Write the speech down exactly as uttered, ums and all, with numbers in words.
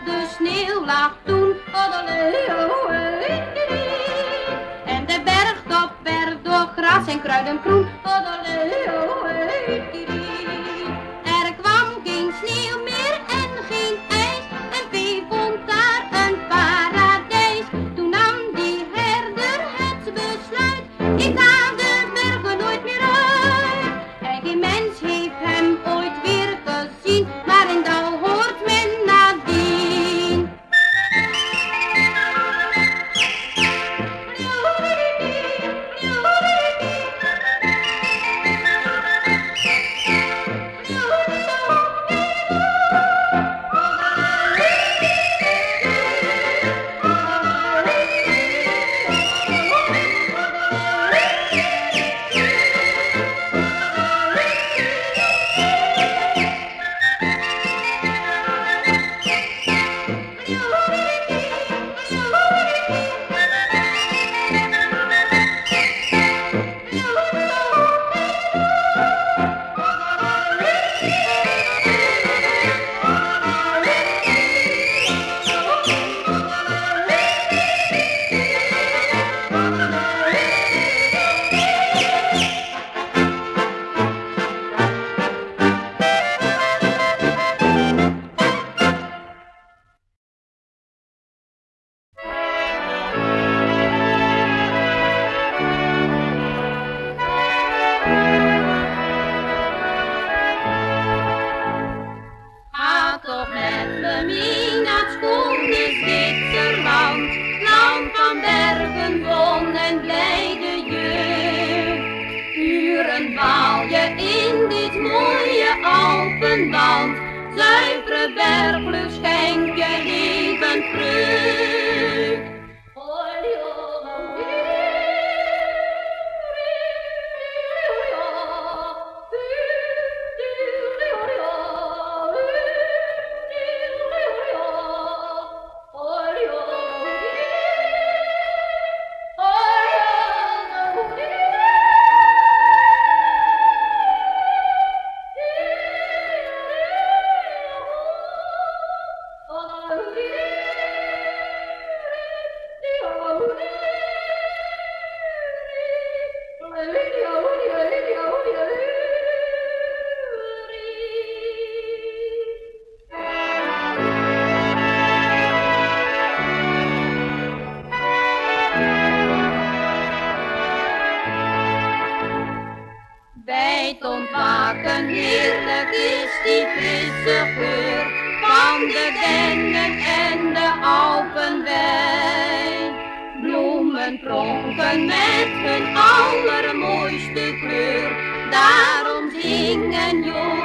de sneeuw lag toen. En de bergtop werd door gras en kruiden groen. Er kwam geen sneeuw meer en geen ijs, en Pie vond daar een paradijs. Toen nam die herder het besluit, ik ga de bergen nooit meer uit. En geen mens heeft hem ooit weer gezien, maar in Dal hoort men nadien. Ga toch met me mee naar het schone Zwitserland, land van bergen, zon en blijde jeugd. Uren dwaal je in dit mooie Alpenland, zuivere berglucht schenkt je leven vreugd. Bij het ontwaken heerlijk is die frisse geur van de dennen en de Alpenwijn. Bloemen pronken met hun allermooiste kleur, daarom zingen jongen